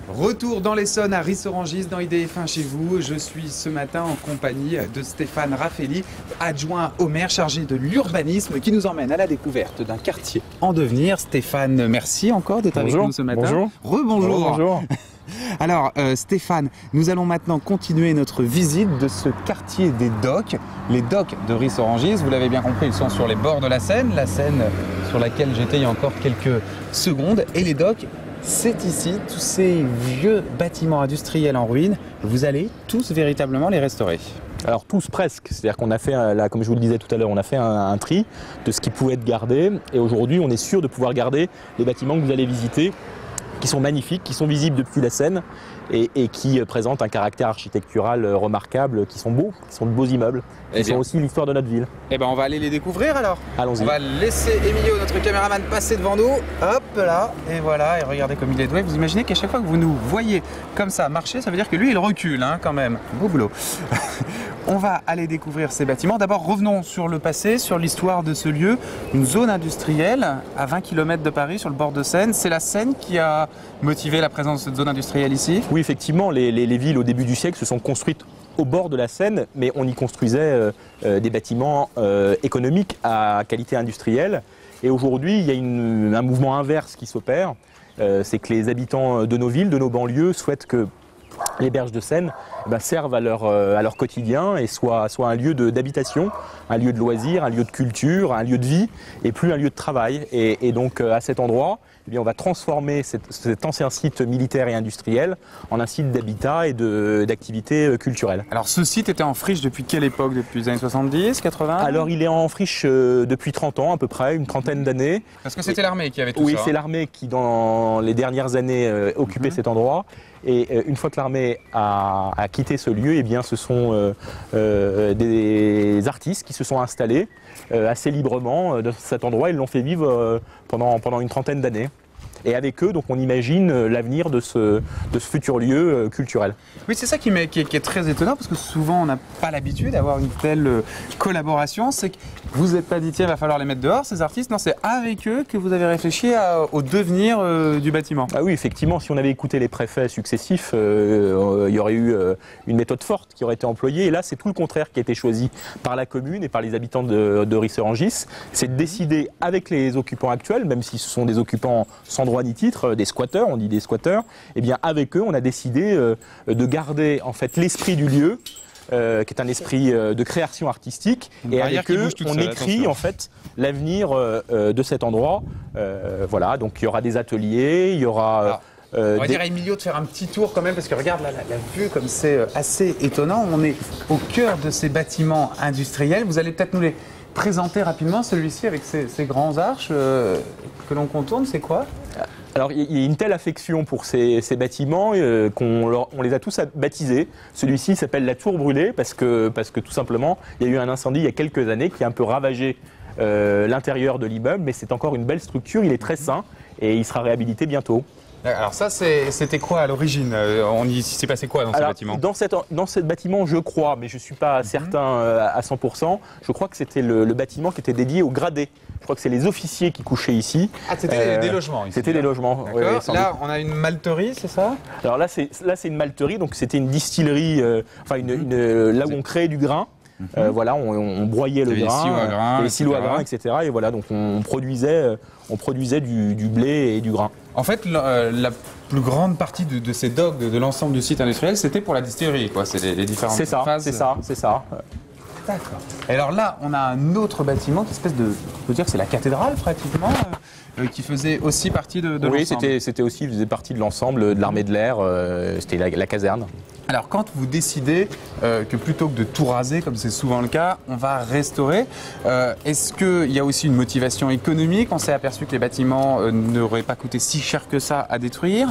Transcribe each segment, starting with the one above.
Retour dans l'Essonne à Ris-Orangis dans IDF1 chez vous. Je suis ce matin en compagnie de Stéphane Raffaelli, adjoint au maire chargé de l'urbanisme, qui nous emmène à la découverte d'un quartier en devenir. Stéphane, merci encore d'être avec nous ce matin. Bonjour. Rebonjour. Bonjour. Alors Stéphane, nous allons maintenant continuer notre visite de ce quartier des docks. Les docks de Ris-Orangis, vous l'avez bien compris, ils sont sur les bords de la Seine sur laquelle j'étais il y a encore quelques secondes. Et les docks, c'est ici, tous ces vieux bâtiments industriels en ruine, vous allez tous véritablement les restaurer. Alors tous presque, c'est-à-dire qu'on a fait, là, comme je vous le disais tout à l'heure, on a fait un tri de ce qui pouvait être gardé. Et aujourd'hui, on est sûr de pouvoir garder les bâtiments que vous allez visiter, qui sont magnifiques, qui sont visibles depuis la Seine et qui présentent un caractère architectural remarquable, qui sont beaux, qui sont de beaux immeubles, qui sont aussi l'histoire de notre ville. Eh ben on va aller les découvrir alors. Allons-y. On va laisser Emilio, notre caméraman, passer devant nous. Hop là, et voilà, et regardez comme il est doué. Vous imaginez qu'à chaque fois que vous nous voyez comme ça marcher, ça veut dire que lui il recule hein, quand même. Beau boulot. On va aller découvrir ces bâtiments. D'abord, revenons sur le passé, sur l'histoire de ce lieu. Une zone industrielle à 20 km de Paris, sur le bord de Seine. C'est la Seine qui a motivé la présence de cette zone industrielle ici? Oui, effectivement, les villes au début du siècle se sont construites au bord de la Seine, mais on y construisait des bâtiments économiques à qualité industrielle. Et aujourd'hui, il y a un mouvement inverse qui s'opère. C'est que les habitants de nos villes, de nos banlieues, souhaitent que les berges de Seine servent à leur quotidien et soient un lieu d'habitation, un lieu de loisirs, un lieu de culture, un lieu de vie et plus un lieu de travail. Et donc à cet endroit, on va transformer cet ancien site militaire et industriel en un site d'habitat et d'activités culturelles. Alors ce site était en friche depuis quelle époque? Depuis les années 70, 80? Alors il est en friche depuis 30 ans à peu près, une trentaine d'années. Parce que c'était l'armée qui avait tout ça. Oui, c'est l'armée qui dans les dernières années occupait cet endroit. Et une fois que l'armée a quitté ce lieu, ce sont des artistes qui se sont installés assez librement dans cet endroit. Ils l'ont fait vivre pendant une trentaine d'années. Et avec eux, donc, on imagine l'avenir de ce futur lieu culturel. Oui, c'est ça qui est très étonnant, parce que souvent, on n'a pas l'habitude d'avoir une telle collaboration. C'est que vous n'êtes pas dit, tiens, il va falloir les mettre dehors, ces artistes. Non, c'est avec eux que vous avez réfléchi au devenir du bâtiment. Ah oui, effectivement, si on avait écouté les préfets successifs, il y aurait eu une méthode forte qui aurait été employée. Et là, c'est tout le contraire qui a été choisi par la commune et par les habitants de Ris-Orangis. C'est de décider avec les occupants actuels, même si ce sont des occupants sans droit ni titre, des squatteurs, on dit des squatteurs, et bien avec eux, on a décidé de garder en fait l'esprit du lieu, qui est un esprit de création artistique, et avec eux, on écrit en fait l'avenir de cet endroit. Voilà, donc il y aura des ateliers, il y aura... on va dire à Emilio de faire un petit tour quand même, parce que regarde la vue comme c'est assez étonnant. On est au cœur de ces bâtiments industriels. Vous allez peut-être nous les présenter rapidement. Celui-ci avec ces grands arches que l'on contourne, c'est quoi? Alors il y a une telle affection pour ces bâtiments qu'on les a tous baptisés. Celui-ci s'appelle la Tour Brûlée parce que tout simplement il y a eu un incendie il y a quelques années qui a un peu ravagé l'intérieur de l'immeuble, mais c'est encore une belle structure, il est très sain et il sera réhabilité bientôt. Alors ça, c'était quoi à l'origine? Il s'est passé quoi dans ce bâtiment? Dans ce bâtiment, je crois, mais je ne suis pas certain à 100%, je crois que c'était le bâtiment qui était dédié aux gradés. Je crois que c'est les officiers qui couchaient ici. Ah, c'était des logements ici. C'était des logements. Oui, là, on a une malterie, c'est ça? Alors là, c'est une malterie, donc c'était une distillerie, là où on créait du grain. Voilà, on broyait le grain, les silos à grain, etc. Et voilà, donc on produisait du blé et du grain. En fait, la plus grande partie de ces docks, de l'ensemble du site industriel, c'était pour la distillerie, quoi. C'est les différentes phases. C'est ça. D'accord. Et alors là, on a un autre bâtiment, qui espèce de, on peut dire que c'est la cathédrale pratiquement, qui faisait aussi partie de l'ensemble. Oui, faisait partie de l'ensemble de l'armée de l'air, c'était la caserne. Alors quand vous décidez que plutôt que de tout raser, comme c'est souvent le cas, on va restaurer, est-ce qu'il y a aussi une motivation économique? On s'est aperçu que les bâtiments n'auraient pas coûté si cher que ça à détruire,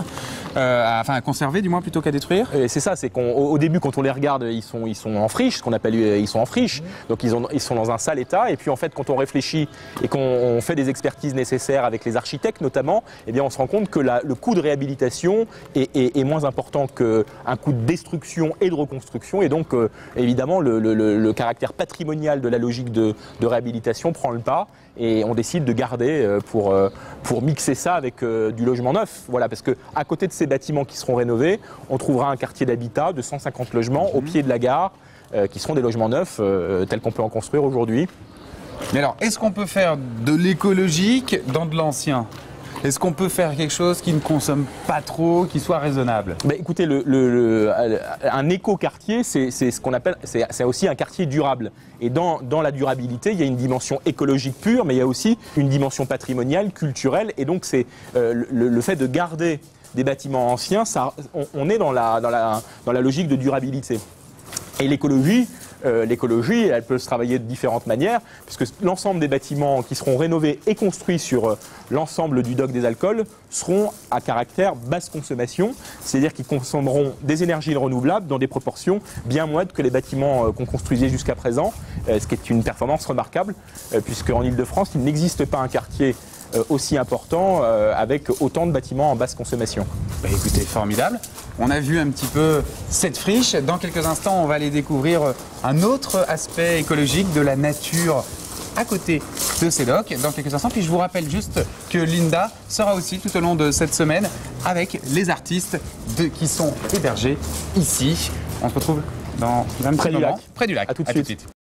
à conserver du moins plutôt qu'à détruire. C'est ça, c'est qu'au début quand on les regarde, ils sont en friche, ce qu'on appelle ils sont en friche, donc ils sont dans un sale état, et puis en fait quand on réfléchit et qu'on fait des expertises nécessaires avec les architectes notamment, eh bien on se rend compte que le coût de réhabilitation est moins important qu'un coût de destruction destruction et de reconstruction. Et donc, évidemment, le caractère patrimonial de la logique de réhabilitation prend le pas. Et on décide de garder pour mixer ça avec du logement neuf. Voilà, parce qu'à côté de ces bâtiments qui seront rénovés, on trouvera un quartier d'habitat de 150 logements au pied de la gare, qui seront des logements neufs tels qu'on peut en construire aujourd'hui. Mais alors, est-ce qu'on peut faire de l'écologique dans de l'ancien ? Est-ce qu'on peut faire quelque chose qui ne consomme pas trop, qui soit raisonnable ? Bah, écoutez, un éco-quartier, c'est ce qu'on appelle, c'est aussi un quartier durable. Et dans la durabilité, il y a une dimension écologique pure, mais il y a aussi une dimension patrimoniale, culturelle. Et donc, c'est le fait de garder des bâtiments anciens, on est dans la logique de durabilité. Et l'écologie, elle peut se travailler de différentes manières, puisque l'ensemble des bâtiments qui seront rénovés et construits sur l'ensemble du dock des alcools seront à caractère basse consommation, c'est-à-dire qu'ils consommeront des énergies renouvelables dans des proportions bien moindres que les bâtiments qu'on construisait jusqu'à présent, ce qui est une performance remarquable, puisque en Ile-de-France, il n'existe pas un quartier aussi important avec autant de bâtiments en basse consommation. Bah écoutez, formidable. On a vu un petit peu cette friche. Dans quelques instants, on va aller découvrir un autre aspect écologique de la nature à côté de ces docks dans quelques instants. Puis je vous rappelle juste que Linda sera aussi tout au long de cette semaine avec les artistes qui sont hébergés ici. On se retrouve dans un petit moment. Près du lac. Près du lac. À tout de suite.